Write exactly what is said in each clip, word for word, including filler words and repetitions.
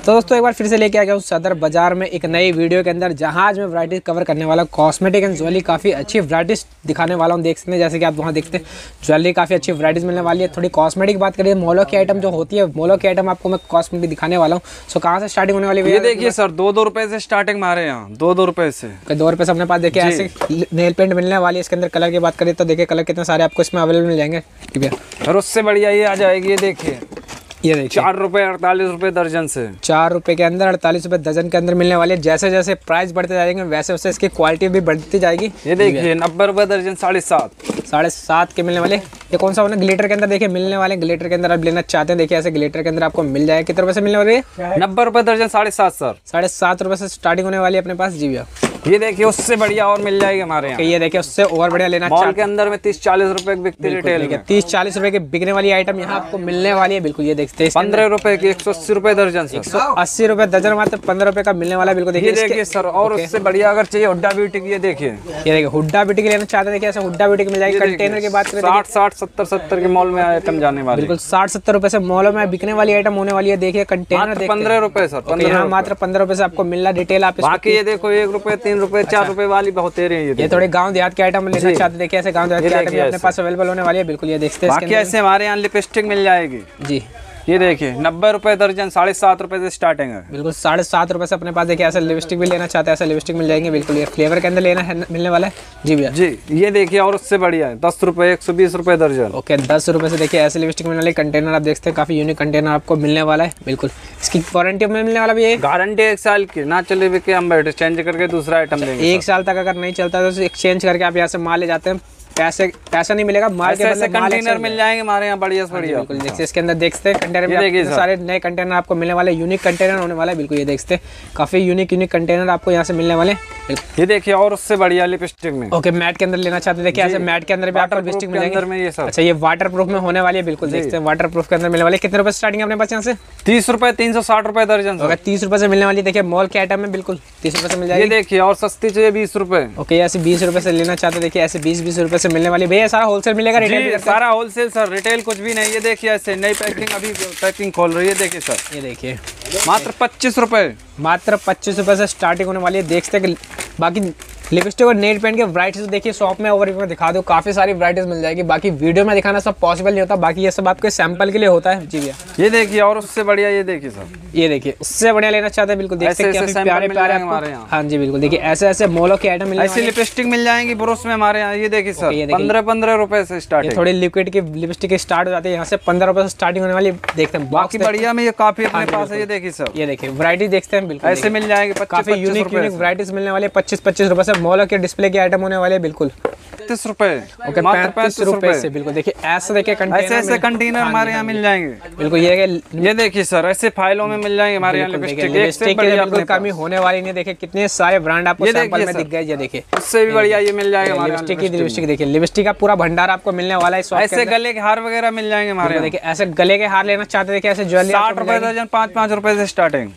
तो दोस्तों एक बार फिर से लेके आ गया हूँ सदर बाजार में एक नई वीडियो के अंदर, जहाँ आज मैं वैरायटी कवर करने वाला हूँ कॉस्मेटिक एंड ज्वेलरी। काफ़ी अच्छी वैरायटीज दिखाने वाला हूँ। देख सकते हैं जैसे कि आप वहाँ देखते हैं ज्वेलरी काफ़ी अच्छी वैरायटीज मिलने वाली है। थोड़ी कॉस्मेटिक बात करिए, मोलो की आइटम जो होती है, मोलो की आइटम आपको मैं कॉस्मेटिक दिखाने वाला हूँ। सो कहाँ से स्टार्टिंग होने वाली है? ये देखिए सर, दो दो रुपए से स्टार्टिंग हमारे यहाँ, दो दो रुपए से दो रुपये से अपने पास देखिए ऐसे नेल पेंट मिलने वाली है। इसके अंदर कलर की बात करें तो देखिए कलर कितने सारे आपको इसमें अवेलेबल मिल जाएंगे। और उससे बढ़िया ये आ जाएगी, ये देखिए ये देखिए चार रुपए अड़तालीस रुपए दर्जन से, चार रुपए के अंदर अड़तालीस रुपए दर्जन के अंदर मिलने वाले। जैसे जैसे प्राइस बढ़ते जाएंगे वैसे वैसे इसकी क्वालिटी भी बढ़ती जाएगी। ये देखिए नब्बे रुपए दर्जन, साढ़े सात साढ़े सात के मिलने वाले। ये कौन सा होना, ग्लिटर के अंदर देखिए मिलने वाले। ग्लिटर के अंदर आप लेना चाहते हैं, देखिए ऐसे ग्लिटर के अंदर आपको मिल जाएगा। कितने रुपए से मिलने वाले? नब्बे रुपए दर्जन, साढ़े सात सर, साढ़े सात रुपए से स्टार्टिंग होने वाली है अपने पास। जी भैया ये देखिए उससे बढ़िया और मिल जाएगी हमारे यहाँ। ये देखिए उससे और बढ़िया लेना मॉल के अंदर में तीस चालीस रुपए की बिकती रिटेल में, तीस चालीस रुपए की बिकने वाली आइटम यहाँ आपको मिलने वाली है। बिल्कुल ये देखते हैं पंद्रह रुपए की एक सौ अस्सी रुपए दर्जन, एक सौ अस्सी रुपए दर्जन, मात्र पंद्रह रुपए का मिलने वाला है। बिल्कुल देखिए देखिए सर। और उससे बढ़िया अगर चाहिए हुड्डा ब्यूटी की, ये देखिए ये देखिए हुड्डा ब्यूटी की लेना चाहते हैं, देखिए ऐसे हुड्डा ब्यूटी की मिल जाएगी। कंटेनर की बात करें साठ साठ सत्तर सत्तर के मॉल में आइटम जाने वाली, बिल्कुल साठ सत्तर रुपए से मॉलों में बिकने वाली आइटम होने वाली है। देखिए कंटेनर पंद्रह रुपए सर, यहाँ मात्र पंद्रह रुपए से आपको मिलना। डिटेल आप बाकी ये देखो एक रुपए तीन रुपए चार रुपए वाली बहुत रही है। ये थोड़े गांव देहात के आइटम लेना चाहते हैं, देखिए ऐसे गांव देहात के आइटम अपने पास अवेलेबल होने वाली है। बिल्कुल ये देखते हैं। बाकी ऐसे हमारे यहाँ लिपस्टिक मिल जाएगी जी, ये देखिए नब्बे रुपए दर्जन, साढ़े सात रुपए से स्टार्टिंग है। बिल्कुल साढ़े सात रुपए से अपने पास देखिए ऐसे लिपस्टिक भी लेना चाहते हैं, ऐसे लिपस्टिक मिल जाएंगे। बिल्कुल ये फ्लेवर के अंदर लेना है, मिलने वाला है। जी भैया जी ये देखिए। और उससे बढ़िया है दस रुपए एक सौ बीस रुपए दर्जन। ओके दस रुपए से देखिए ऐसे लिपस्टिक मिलने वाले। कंटेनर आप देखते हैं काफी यूनिक कंटेनर आपको मिलने वाला है। बिल्कुल इसकी वारंटी में मिलने वाला भी है, गारंटी एक साल की, ना चले भी हम बैठे चेंज करके दूसरा आइटम देंगे। एक साल तक अगर नहीं चलता तो एक्सचेंज करके आप यहाँ से माल ले जाते हैं, पैसे पैसा नहीं मिलेगा, माल के बदले कंटेनर मिल जाएंगे हमारे यहाँ बढ़िया बढ़िया। बिल्कुल देखिए इसके अंदर देखते हैं कंटेनर में सारे नए कंटेनर आपको मिलने वाले, यूनिक कंटेनर होने वाला है। बिल्कुल ये देखते हैं काफी यूनिक यूनिक कंटेनर आपको यहाँ से मिलने वाले। ये देखिए और उससे बढ़िया लिपस्टिक में। ओके मैट के अंदर लेना चाहते हैं, देखिए ऐसे मैट के अंदर भी आपको लिपस्टिक मिल जाएंगे। अच्छा ये वाटर प्रूफ में होने वाली है। बिल्कुल देखते हैं वाटर प्रूफ के अंदर मिलने वाले। कितने रुपए स्टार्टिंग अपने पास यहाँ से? तीस रुपए तीन सौ साठ रुपए दर्जन। अगर तीस रुपए से मिलने वाली देखिए मॉल के आइटम में, बिल्कुल तीस रुपए से मिल जाएगी। देखिए और सस्ती चाहिए बीस रुपए। ओके ऐसे बीस रुपए से लेना चाहते हैं, देखिए ऐसे बीस बीस रुपए से मिलने वाली। भैया सारा होलसेल मिलेगा, रिटेल सारा होलसेल सर, रिटेल कुछ भी नहीं। ये देखिए ऐसे नई पैकिंग, अभी पैकिंग खोल रही है। देखिए सर ये देखिए मात्र पच्चीस रुपए, मात्र पच्चीस रुपए से स्टार्टिंग होने वाली है। देखते हैं बाकी लिपस्टिक और नेल पेंट के वैरायटीज देखिए शॉप में ओवरव्यू में दिखा दो, काफी सारी वैरायटीज मिल जाएगी। बाकी वीडियो में दिखाना सब पॉसिबल नहीं होता, बाकी ये सब आपके सैंपल के लिए होता है। जी भैया ये देखिए और उससे बढ़िया ये देखिए सर, ये देखिए उससे बढ़िया लेना चाहते हैं। बिल्कुल देखते हैं प्यारे प्यारे हमारे यहाँ। हाँ जी बिल्कुल देखिए ऐसे ऐसे मोलो के आइटम मिल ऐसी लिपस्टिक मिल जाएंगी ब्रश में हमारे यहाँ। ये देखिए सर पंद्रह पंद्रह रुपए से स्टार्ट, थोड़ी लिक्विड की लिपस्टिक स्टार्ट हो जाती है यहाँ से, पंद्रह रुपए से स्टार्टिंग होने वाली। देखते हैं बाकी बढ़िया में ये काफी अपने पास है। ये देखिए सर, ये देखिए वैरायटी देखते हैं। बिल्कुल ऐसे मिल जाएंगे काफी यूनिक यूनिक वैरायटीज मिलने वाले। पच्चीस पच्चीस रुपए से मोलो के डिस्प्ले आइटम होने वाले। बिल्कुल पैंतीस रुपए, ओके पैंतीस रुपए से। बिल्कुल देखिए ऐसे देखिए कंटेनर, ऐसे ऐसे कंटेनर हमारे यहाँ मिल जाएंगे। बिल्कुल ये ये देखिए सर ऐसे फाइलों में मिल जाएंगे हमारे यहाँ लिपस्टिक की बिल्कुल कमी होने वाली नहीं। देखिए कितने सारे ब्रांड आपको सैंपल में दिख गए। ये देखिए उससे भी बढ़िया ये मिल जाएगा लिपस्टिक की। लिपस्टिक देखिए लिपस्टिक का पूरा भंडार आपको मिलने वाला है। ऐसे गले के हार वगैरह मिल जाएंगे हमारे। देखिए ऐसे गले के हार लेना चाहते देखिए ऐसे ज्वेलरी साठ रुपए दर्जन, पाँच पाँच रुपए से स्टार्टिंग।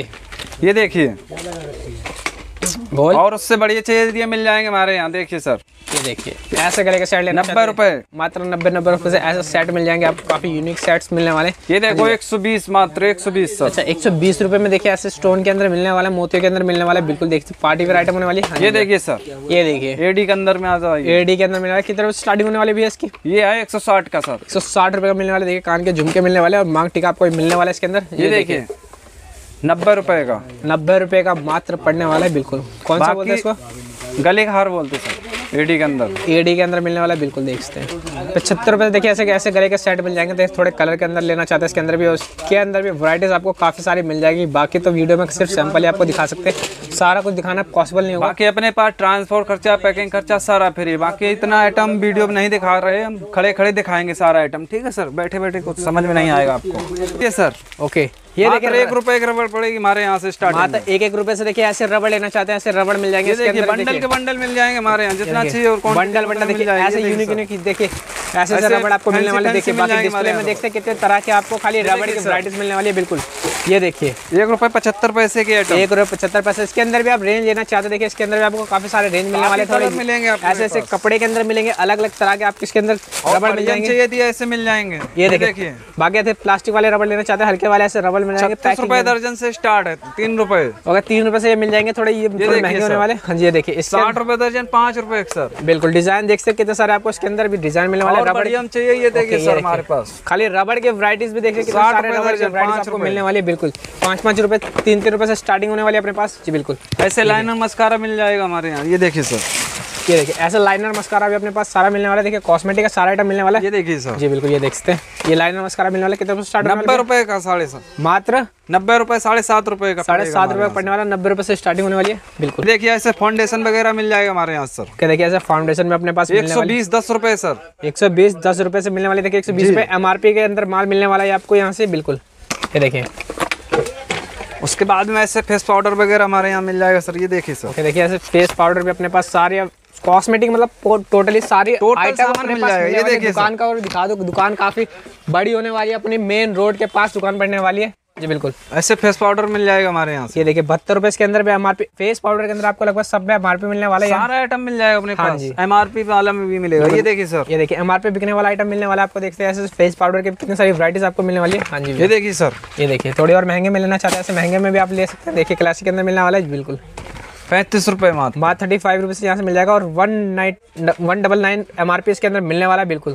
ये देखिए और उससे बढ़िया चाहिए मिल जाएंगे हमारे यहाँ। देखिए सर ये देखिए ऐसे गले का सेट लेना नब्बे रुपए, मात्र नब्बे नब्बे रुपए से ऐसे सेट मिल जाएंगे आपको। काफी यूनिक सेट्स मिलने वाले। ये देखो एक सौ बीस, मात्र एक सौ बीस सर। अच्छा एक सौ बीस रुपए में देखिए ऐसे स्टोन के अंदर मिलने वाला, मोतियों के अंदर मिलने वाला। बिल्कुल देखिए पार्टी वेयर आइटम होने वाली। ये देखिए सर, ये देखिए एडी के अंदर में आ जाए। एडी के अंदर मिलने वाला। कितने स्टार्टिंग होने वाली भी है इसकी? ये है एक सौ साठ का सर, एक सौ साठ रुपए का मिलने वाला। देखिए कान के झुमके मिलने वाले और मांग टीका आपको मिलने वाला इसके अंदर। ये देखिए नब्बे रुपए का, नब्बे रुपए का मात्र पड़ने वाला है। बिल्कुल कौन सा बोलते हैं इसको? गले का हार बोलते सर, एडी के अंदर। एडी के अंदर मिलने वाला। बिल्कुल देखते हैं पचहत्तर रुपए। देखिए ऐसे ऐसे गले के सेट मिल जाएंगे। तो थोड़े कलर के अंदर लेना चाहते हैं इसके अंदर भी, उसके अंदर भी वैरायटीज आपको काफी सारी मिल जाएगी। बाकी तो वीडियो में सिर्फ सैंपल ही आपको दिखा सकते हैं, सारा कुछ दिखाना पॉसिबल नहीं होगा। बाकी अपने पास ट्रांसपोर्ट खर्चा, पैकिंग खर्चा सारा फ्री। बाकी इतना आइटम वीडियो में नहीं दिखा रहे, हम खड़े खड़े दिखाएंगे सारा आइटम। ठीक है सर, बैठे बैठे कुछ समझ में नहीं आएगा आपको। ये सर ओके ये देखिए एक रुपए की रबड़ पड़ेगी हमारे यहाँ से स्टार्ट। मात्र एक एक रुपए से देखिए ऐसे रबड़ लेना चाहते हैं ऐसे रबड़ मिल जाएंगे। देखिए बंडल के बंडल मिल जाएंगे हमारे यहाँ, जितना चाहिए और बंडल बंडल देखिए ऐसे यूनिक यूनिक। देखिए ऐसे ऐसे रबड़ आपको मिलने वाले। देखिए बाकी डिस्प्ले में देखते हैं कितने तरह के आपको खाली रबड़ की वैरायटीज मिलने वाली है। बिल्कुल ये देखिए एक रुपए पचहत्तर पैसे की आइटम, एक रुपए पचहत्तर पैसे। इसके अंदर भी आप रेंज लेना चाहते हैं, देखिए इसके अंदर भी आपको काफी सारे रेंज मिलने वाले, थोड़े मिलेंगे आपको ऐसे ऐसे कपड़े के अंदर मिलेंगे, अलग अलग तरह के आपके इसके अंदर रबड़ मिल जाएंगे, चाहिए दिया ऐसे मिल जाएंगे। ये देखिए बाकी ऐसे प्लास्टिक वाले रबड़ लेना चाहते हैं, हल्के वाले ऐसे रबड़ मिल जाएंगे, तीस रुपए दर्जन से स्टार्ट है, तीन रुपए अगर तीन रुपए से ये मिल जाएंगे, थोड़े ये महंगे होने वाले। हाँ जी ये देखिए साठ रुपए दर्जन, पाँच रुपए सर। बिल्कुल डिजाइन देख सकते कितने सारे आपको इसके अंदर भी डिजाइन मिलने वाले, रबड़ चाहिए ये देखिए सर हमारे पास। खाली रबड़ के वैरायटीज भी देखिए कितने सारे रबड़ के वैरायटीज आपको मिलने वाली है। बिल्कुल पाँच पाँच रुपए तीन तीन रुपए से स्टार्टिंग होने वाली है अपने पास जी। बिल्कुल ऐसे लाइनर मस्कारा मिल जाएगा हमारे यहाँ, ये देखिए सर, ये देखिए ऐसा लाइनर मस्कारा भी अपने पास सारा मिलने वाला है। देखिए कॉस्मेटिक का सारा आइटम मिलने वाला है, ये देखिए सर। जी बिल्कुल ये देख सकते हैं, ये लाइनर मस्कारा मिलने वाला कितने स्टार्ट? नब्बे रुपए का, साढ़े सात, मात्र नब्बे रुपए, साढ़े सात रुपए का, साढ़े सात रुपए पड़ने वाला, नब्बे रुपए से स्टार्टिंग होने वाली है। बिल्कुल देखिए ऐसे फाउंडेशन वगैरह मिल जाएगा हमारे यहाँ सर। क्या देखिए ऐसे फाउंडेशन में अपने पास एक सौ बीस दस रुपए सर, एक सौ बीस दस रुपए से मिलने वाले। देखिए एक सौ बीस रुपए एमआरपी के अंदर माल मिलने वाला है आपको यहाँ से। बिल्कुल ये देखिए उसके बाद में ऐसे फेस पाउडर वगैरह हमारे यहाँ मिल जाएगा सर, ये देखिए सर। ओके देखिए ऐसे फेस पाउडर भी अपने पास सारे कॉस्मेटिक मतलब टोटली सारी आइटम अपने पास मिल जाएगा। ये देखिए दुकान का और दिखा दो, दुकान काफी बड़ी होने वाली है, अपनी मेन रोड के पास दुकान पड़ने वाली है जी। बिल्कुल ऐसे फेस पाउडर मिल जाएगा हमारे यहाँ से। ये देखिए बहत्तर रुपए इसके अंदर भी एमआरपी, फेस पाउडर के अंदर आपको लगभग सब में एमआरपी मिलने वाला है, सारा आइटम मिल जाएगा अपने हाँ पास। एमआरपी वाला में भी मिलेगा, ये देखिए सर। ये देखिए एमआरपी बिकने वाला आइटम मिलने वाला आपको, देखते हैं ऐसे फेस पाउडर के कितनी सारी वैरायटीज आपको मिलने वाली है। हाँ जी ये देखिए सर, ये देखिए थोड़ी और महंगे में लेना चाहते हैं ऐसे महंगे में भी आप ले सकते हैं। देखिए क्लासिक के अंदर मिलने वाला है बिल्कुल पैंतीस रुपए मात्र, मात्र थर्टी फाइव रुपीज यहाँ से मिल जाएगा और one nine one double nine MRP इसके अंदर मिलने वाला है। बिल्कुल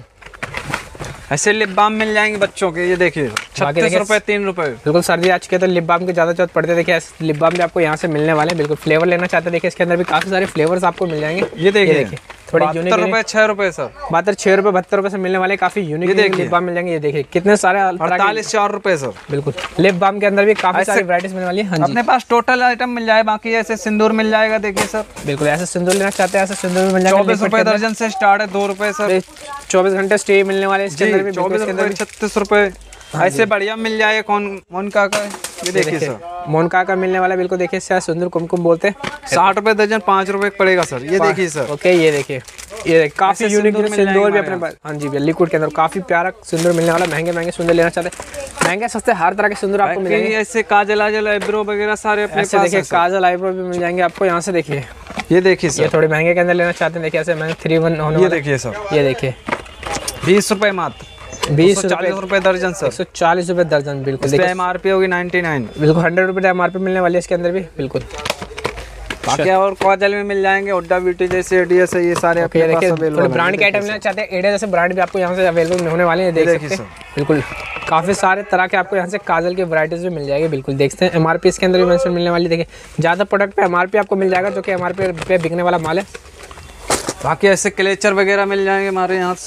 ऐसे लिप बाम मिल जाएंगे बच्चों के, ये देखिए छत्तीस रुपए, तीन रुपए। बिल्कुल सर्दी आ चुकी है तो लिप बाम की ज्यादा जरूरत पड़ती है। देखिए लिप बाम भी आपको यहाँ से मिलने वाले हैं। बिल्कुल फ्लेवर लेना चाहते हैं, देखिए इसके अंदर भी काफी सारे फ्लेवर्स आपको मिल जाएंगे। ये देखिए थोड़ी यूनिक रुपए, छह रुपए सर, मात्र छह रुपए बहत्तर रुपए से मिलने वाले काफी यूनिक लिप बाम मिल जाएंगे। ये देखिए कितने सारे अड़तालीस चार रुपए सर। बिल्कुल लिप बाम के अंदर भी काफी सारी वैरायटीज मिलने वाली है। अपने पास टोटल आइटम मिल जाए, बाकी ऐसे सिंदूर मिल जाएगा, देखिए सर। बिल्कुल ऐसे सिंदूर लेना चाहते हैं ऐसे सिंदूर मिल जाएगा, चौबीस रुपए दर्जन से स्टार्ट है, दो रुपए सर। चौबीस घंटे स्टे मिलने वाले इसके अंदर भी, चौबीस रुपए, छत्तीस रुपए ऐसे बढ़िया मिल जाए। कौन मोनका का, ये देखिए सर, मोनका का मिलने वाला। बिल्कुल देखिए इससे सुंदर कुमकुम बोलते हैं, साठ रुपए दर्जन, पाँच रुपए पड़ेगा सर, ये देखिए सर। ओके ये देखिए ये देखिए काफी यूनिक सिंदूर भी अपने पास। हाँ जी लिक्विड के अंदर काफी प्यारा सिंदूर मिलने वाला। महंगे महंगे सिंदूर लेना चाहते हैं, महंगे सस्ते हर तरह के सिंदूर आपको मिलेंगे। ऐसे काजल आजल आईब्रो वगैरह सारे अपने पास। देखिए काजल आईब्रो भी मिल जाएंगे आपको यहाँ से। देखिए ये देखिए सर, ये थोड़े महंगे के अंदर लेना चाहते हैं, देखिए ऐसे महंगे थ्री वन होने ये देखिए सर, ये देखिए बीस रुपए मात्र, बीस चालीस रुपए दर्जन सर, एक सौ चालीस रुपए दर्जन। बिल्कुल एमआरपी होगी नाइनटी नाइन। बिल्कुल हंड्रेड रुपए एमआरपी मिलने वाली है इसके अंदर भी। बिल्कुल बाकी और काजल में मिल जाएंगे, हुड्डा ब्यूटी जैसे एडीएस है, ये सारे अपने पास अवेलेबल है। ब्रांड के आइटम लेना चाहते हैं, एडीएस जैसे ब्रांड भी आपको यहाँ से अवेलेबल होने वाले हैं, देख सकते हैं। बिल्कुल काफी सारे तरह के आपको यहाँ से काजल की वैरायटीज भी मिल जाएगी। बिल्कुल देखते हैं एमआरपी इसके अंदर भी मेंशन मिलने वाली। देखिए ज्यादा प्रोडक्ट पे एमआरपी आपको मिल जाएगा, जो कि एमआरपी पे बिकने वाला माल है। बाकी ऐसे क्लेचर वगैरह मिल जाएंगे हमारे यहाँ,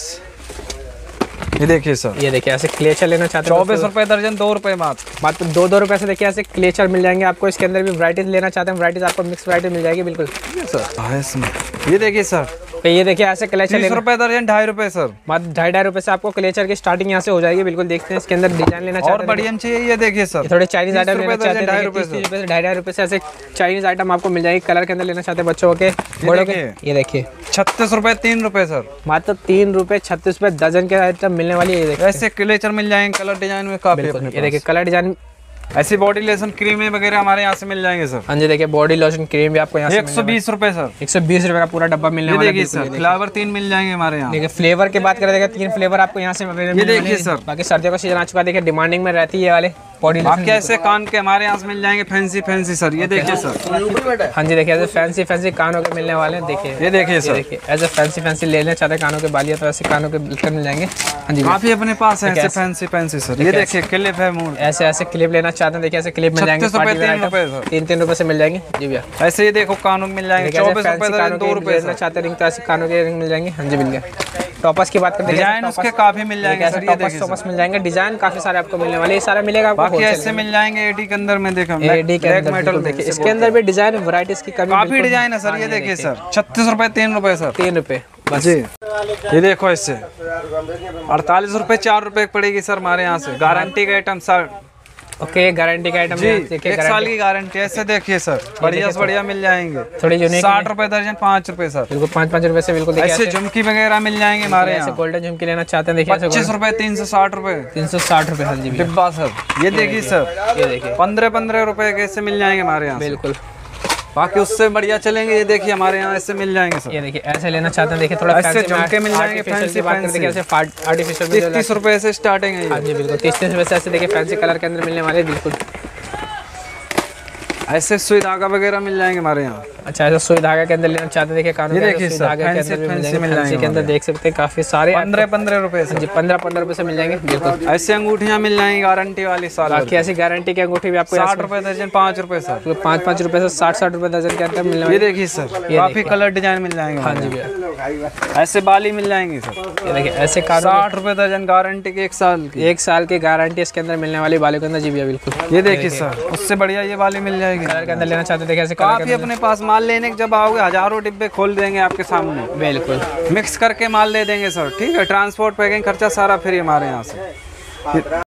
ये देखिए सर। ये देखिए ऐसे क्लेचर लेना चाहते हैं, चौबीस रुपए दर्जन, दो रुपए मात्र, मात्र दो दो रुपए से देखिए ऐसे क्लेचर मिल जाएंगे आपको। इसके अंदर भी वैरायटीज लेना चाहते हैं, वैरायटीज आपको मिक्स वैरायटी मिल जाएगी। बिल्कुल सर ये देखिए सर, तो ये देखिए ऐसे क्लेचर तीस रुपए दर्जन, ढाई रुपए सर, मात्र ढाई ढाई रुपए से आपको क्लेचर की स्टार्टिंग यहाँ से हो जाएगी। बिल्कुल देखते हैं इसके अंदर डिजाइन लेना चाहते हैं और बढ़िया चाहिए, ये देखिए सर। थोड़े चाइनीज आइटम लेना चाहते हैं, ढाई रुपए से ढाई ढाई रुपए से ऐसे चाइनीज आइटम आपको मिल जाएगी। कलर के अंदर लेना चाहते हैं बच्चों के, बड़ों के। ये देखिए छत्तीस रुपए, तीन रुपए सर, मात्र तीन रुपए छत्तीस रुपए दर्जन के आइटम मिलने वाली है। ऐसे क्लेचर मिल जाएंगे कलर डिजाइन में काफी। ये देखिए कलर डिजाइन, ऐसी बॉडी लोशन क्रीम वगैरह हमारे यहाँ से मिल जाएंगे सर। हाँ जी देखिए बॉडी लोशन क्रीम भी आपको यहाँ से एक सौ बीस रुपए सर, एक सौ बीस रुपए का पूरा डब्बा मिलने वाला है सर। फ्लेवर तीन मिल जाएंगे हमारे यहाँ। देखिए फ्लेवर की बात करें, तीन फ्लेवर आपको यहाँ से ये देखिए सर। बाकी सर्दियों का सीजन आ चुका है, देखिए डिमांडिंग में रहती है ये वाले बॉडी। बाकी ऐसे कान के हमारे यहाँ से मिल जाएंगे फैंसी फैंसी सर, ये देखिए सर। हाँ जी देखिए ऐसे फैंसी फैंसी कानों के मिलने वाले हैं। देखिए ये देखिए सर, देखिए ऐसे फैंसी फैंसी लेना चाहते हैं कानों के बालिया, तो ऐसे कानों के बिल्कुल मिल जाएंगे। हाँ जी काफी अपने पास है ऐसे फैंसी फैंसी सर। ये देखिए क्लिप है मूड, ऐसे ऐसे क्लिप लेना चाहते हैं, देखिए ऐसे क्लिप मिल जाएंगे तीन तीन रुपए से मिल जाएंगे जी भैया। ऐसे ही देखो कानों में मिल जाएंगे चौबीस रुपए, दो रुपए लेना चाहते हैं, तो ऐसे कानों के रिंग मिल जाएंगे। हाँ जी मिल गया। टॉपर्स की बात करते हैं, डिजाइन उसके काफी मिल जाएंगे सर। ये देखिए टॉपर्स मिल जाएंगे, डिजाइन काफी सारे आपको मिलने वाले, ये सारा मिलेगा आपको। बाकी ऐसे मिल जाएंगे एडी के अंदर में, देखो एडी के अंदर मेटल। देखिए इसके अंदर भी डिजाइन वैरायटीज की कमी, काफी डिजाइन है सर। ये देखिए सर, छत्तीस रुपए, तीन रुपए सर, तीन रुपए जी। ये देखो इससे अड़तालीस रुपए, चार रुपए पड़ेगी सर हमारे यहाँ से। गारंटी का आइटम सर, ओके, गारंटी का आइटम जी, देखिए, एक साल की गारंटी। ऐसे देखिए सर, बढ़िया से बढ़िया मिल जाएंगे। थोड़ी यूनिक, साठ रुपए दर्जन, पाँच रुपए सर, बिल्कुल पाँच पाँच रुपए से बिल्कुल। देखिए ऐसे झुमकी वगैरह मिल जाएंगे हमारे यहाँ। गोल्डन झुमकी लेना चाहते हैं, देखिए पच्चीस रुपए, तीन सौ साठ रुपए, तीन सौ साठ रुपए हाँ जी भैया। डिब्बा सर। ये देखिए सर, ये देखिए पंद्रह पंद्रह रुपए के ऐसे मिल जाएंगे हमारे यहाँ। बिल्कुल, बाकी उससे बढ़िया चलेंगे। ये देखिए हमारे यहाँ ऐसे मिल जाएंगे सर। ये देखिए ऐसे लेना चाहते हैं, देखिए थोड़ा ऐसे झुमके मिल जाएंगे फैंसी फैंसी, आर्टिफिशियल तीस तीस रुपए से स्टार्टिंग है। हाँ जी बिल्कुल, तीस तीस रुपए से ऐसे देखिए फैंसी कलर के अंदर मिलने वाले। बिल्कुल ऐसे सुई धागा वगैरह मिल जाएंगे हमारे यहाँ। अच्छा, ऐसा सुई धागा के अंदर लेना चाहते हैं, देखिए कानों ये के देखिए सुई सर, धागे के फैंसी अंदर भी मिल फैंसी जाएंगे। मिल फैंसी के अंदर देख सकते हैं काफी सारे पंद्रह पंद्रह रुपए से जी, पंद्रह पंद्रह रुपए से मिल जाएंगे। बिल्कुल, ऐसे अंगूठियाँ मिल जाएंगी गारंटी वाली साल। बाकी ऐसी गारंटी की अंगूठी भी आपको साठ रुपए दर्जन, पाँच रुपए सर, पाँच पाँच रुपए से साठ साठ रुपए दर्जन के अंदर मिलने ये वाली। देखिए सर, काफी कलर डिजाइन मिल जाएंगे। हाँ जी भैया, ऐसे बाली मिल जाएंगी सर। ये देखिए ऐसे कानों साठ रुपए दर्जन, गारंटी की एक साल की। एक साल की गारंटी इसके अंदर मिलने वाली बालों के अंदर। जी भैया बिल्कुल, ये देखिए सर, उससे बढ़िया ये वाली मिल जाएगी। कलर के अंदर लेना चाहते हैं, देखिए ऐसे काफी अपने पास माल लेने के जब आओगे हजारों डिब्बे खोल देंगे आपके सामने। बिल्कुल, मिक्स करके माल दे देंगे सर। ठीक है, ट्रांसपोर्ट पैकिंग खर्चा सारा फ्री हमारे यहाँ से।